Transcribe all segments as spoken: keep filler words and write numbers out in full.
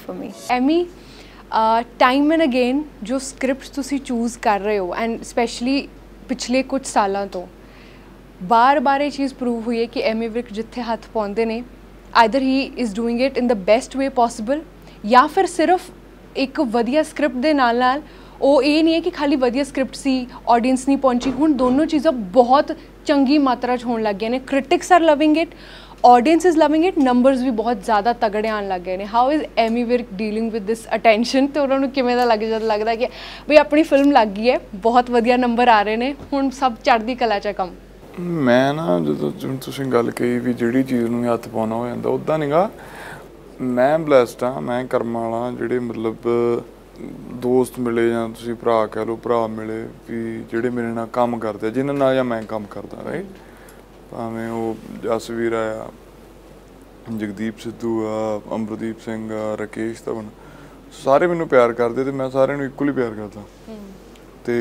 for me. Emmy, uh, time and again जो scripts ਤੁਸੀਂ choose ਕਰ ਰਹੇ ਹੋ and especially ਪਿਛਲੇ ਕੁਝ ਸਾਲਾਂ ਤੋਂ ਬਾਰ ਬਾਰ ਇਹ ਚੀਜ਼ ਪ੍ਰੂਵ ਹੋਈ ਹੈ ਕਿ ਐਮੀ ਵਿਰਕ ਜਿੱਥੇ ਹੱਥ ਪਾਉਂਦੇ ਨੇ either he is doing it in the best way possible ਜਾਂ ਫਿਰ ਸਿਰਫ ਇੱਕ ਵਧੀਆ ਸਕ੍ਰਿਪਟ ਦੇ ਨਾਲ ਨਾਲ ਉਹ ਇਹ ਨਹੀਂ ਹੈ ਕਿ ਖਾਲੀ ਵਧੀਆ ਸਕ੍ਰਿਪਟ ਸੀ ਆਡੀਅנס ਨਹੀਂ ਪਹੁੰਚੀ ਹੁਣ ਦੋਨੋਂ ਚੀਜ਼ਾਂ ਬਹੁਤ ਚੰਗੀ ਮਾਤਰਾ 'ਚ ਹੋਣ ਲੱਗ ਗਈਆਂ ਨੇ critics are loving it audience is loving it numbers भी बहुत ज़्यादा तगड़े आने लग गए ने how is Emmy Virk dealing with this attention तो उन्होंने किमें दा लग जद लगदा कि भाई अपनी फिल्म लग गई है बहुत वधिया नंबर आ रहे ने हुण सब चढ़दी कला च कम मैं ना जो तुसीं गल कही भी जिहड़ी चीज़ नूं हत्थ पाउणा हो जांदा उदां निगा मैं ब्लैसड हाँ मैं कर्म वाला जिहड़े मतलब दोस्त मिले जां तुसीं भरा कह लो भरा मिले भी जिहड़े मेरे नाल काम करदे जिन्हां नाल जां मैं काम करदा राइट भावें वो जसवीर आया जगदीप सिद्धू आ अमरदीप सिंह आ राकेश धवन सारे मैनू प्यार करते तो मैं सारे इक्वली प्यार करता तो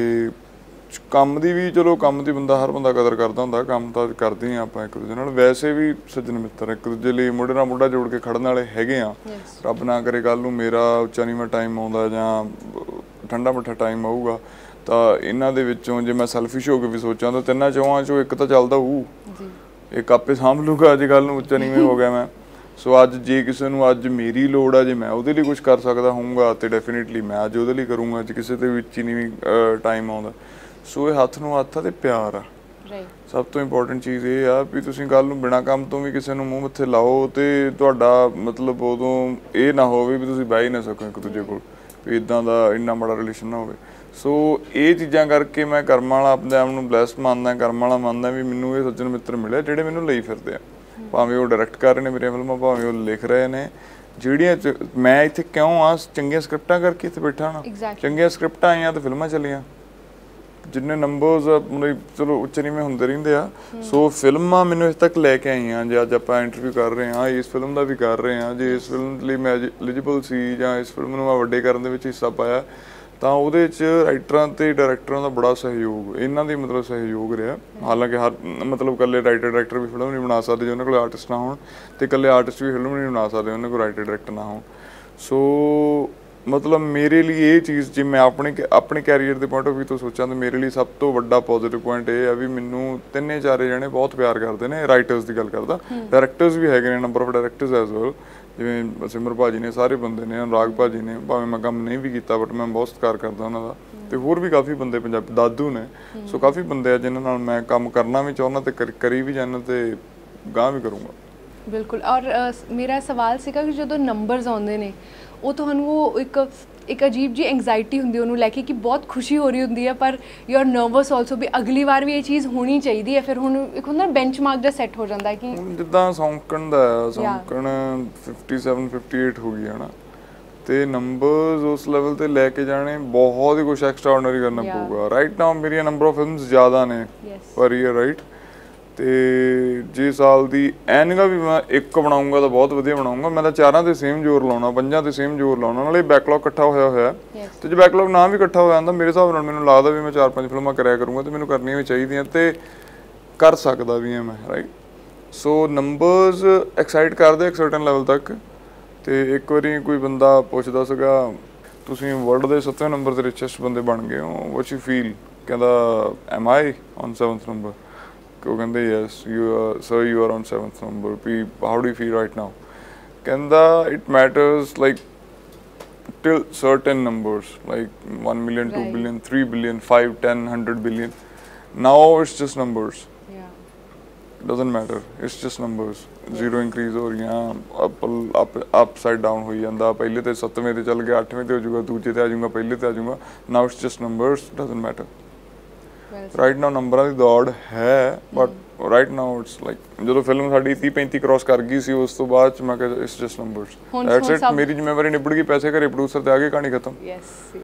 काम की भी चलो काम की बंदा हर बंदा कदर करता होंगे काम तो करते हैं आप एक दूजे नाल वैसे भी सज्जन मित्र एक दूजे लिए मुंडे नाल मुंडा जोड़ के खड़न वाले हैगे आ रब ना करे कल नूं मेरा उच्चा नीवां टाइम आउंदा जां ठंडा मिठा टाइम आऊगा तो इन्हां दे विचों जे मैं सैल्फिश हो के भी सोचा तो तिन्नां चौहां चों एक तो चलदा होऊ एक आपे सामभ लूगा अज कल उच्चा नीवें हो गया मैं सो अज जे किसी नूं अज मेरी लोड़ आ जे मैं उहदे लई कुछ कर सकदा होऊंगा तो डेफिनेटली मैं अज उहदे लई करूँगा अज किसी दे विच ही नहीं टाइम आउंदा सो ये हत्थ नूं हत्थ आ ते प्यार आ सब तो इंपॉर्टेंट चीज़ ये आ भी तुसीं कल नूं बिना काम तो भी किसी नूं मूँह मत्थे लाओ तो तुहाडा मतलब उदों ये ना होवे भी तुसीं बह ही ना सको एक दूजे कोल भी इदां दा इन्ना बड़ा रिलेशन ना होवे सो ये चीज़ां करके मैं कर्म वाला अपने आप नूं ब्लैसड मानदा कर्म वाला मानदा भी मैनूं ये सज्जन मित्र मिले जिहड़े मैनूं लई फिरदे आ भावें वो डायरैक्ट कर रहे ने मेरियां फिल्मां भावें वो लिख रहे ने जिहड़ियां मैं इत्थे क्यों आ चंगियां स्क्रिप्टां करके इत्थे बैठा ना चंगियां स्क्रिप्टां आईयां तो फिल्मां चलियां जिन्ने नंबर्स मतलब चलो उच्चे नीवें हुंदे रहिंदे आ सो फिल्मां मैनूं इत्थे तक लैके आईयां जे अज आपां इंटरव्यू कर रहे हां इस फिल्म दा भी कर रहे हां जे इस फिल्म लई मैं एलिजिबल सी जां इस फिल्म नूं मैं वड्डे करन दे विच हिस्सा पाया तो वो राइटरां ते डायरैक्टरां का बड़ा सहयोग इन्हां दी मतलब सहयोग रहा हालांकि हर मतलब कल्ले राइटर डायरैक्टर भी फिल्म नहीं बना सकते जो उन्होंने आर्टिस्ट ना हो तो कल्ले आर्टिस्ट भी फिल्म नहीं बना सकते उन्होंने कोई राइटर डायरैक्टर ना हो सो मतलब मेरे लिए ये चीज़ जो मैं अपने अपने कैरियर के पॉइंट ऑफ व्यू तो सोचा तो मेरे लिए सब तो बड़ा पॉजिटिव पॉइंट ये है भी मैनू तिन्ने चारे जने बहुत प्यार करते हैं राइटर्स की गल करता डायरैक्टर्स भी है number of directors as well जिवें सिमर भाजी ने सारे बंदे ने अनुराग भाजी ने भावें मैं काम नहीं भी किया बट मैं बहुत सत्कार करता उन्होंने तो होर भी काफ़ी बंदे पंजाबी दादू ने सो काफ़ी बंदे जिन्होंने नाल मैं काम करना भी चाहुंदा तो कर, करी भी जाना तो गांह भी करूँगा बिल्कुल और uh, मेरा सवाल सीगा कि जो नंबर्स आउंदे ने वो तुहानूं वो एक एक अजीब जी एंगजाइटी होंदी उन्होंने लैके कि बहुत खुशी हो रही होंदी है पर यू आर नर्वस ऑल्सो भी अगली बार भी ये चीज़ होनी चाहिए है फिर हुण एक हुंदा बेंचमार्क जिहा सैट हो जाता है कि जिद्दां सौंकण दा सौंकण फिफ्टी सैवन फिफ्टी एट हो गई है ना तो नंबर्स उस लैवल ते लैके जाने बहुत ही कुछ एक्स्ट्रा ऑर्डनरी करना पऊगा राइट नाउ मेरी नंबर ऑफ फिल्म्स ज़्यादा ने पर ईयर राइट तो जे साल की एनगा भी मैं एक बनाऊँगा तो बहुत वधिया बनाऊँगा मैं तो चारां ते सेम जोर लाउणा पंजां ते सेम जोर लाउणा नाले बैकलॉग इकट्ठा होया होया तो जो बैकलॉग ना भी इकट्ठा हो जाता मेरे हिसाब नाल मैनूं लगदा भी मैं चार पांच फिल्मां कराया करूँगा तो मैनूं करनियां भी चाहीदियां ते कर सकदा भी है मैं राइट सो नंबर्स एक्साइट करदे एक सर्टन लैवल तक तो एक बारी कोई बंदा पुछदा सीगा तुसीं वर्ल्ड दे सत्तवें नंबर ते रिचेस्ट बंदे बन गए हो व्हाट यू फील कहंदा am I on seventh number वो कहते yes you are sir you are on seventh number how do you feel right now कहता it matters like till certain numbers like one million two billion three billion five ten hundred billion now it's just numbers it doesn't matter it's just numbers zero increase हो रही up up upside down हो जाता पहले तो सत्तवें ते चल गया अठवें ते हो जाऊगा दूजे ते आ जाऊंगा पहले ते आ जाऊंगा now it's just numbers doesn't matter right now नंबरां दी दौड़ है but right now it's like जो फिल्म साडी तीस पैंतीस क्रॉस कर गई सी उस तो बाद मैं कहा it's just numbers that's it मेरी जिम्मेवारी निबड़ गई पैसे घरे प्रोड्यूसर ते आ गए कहानी खत्म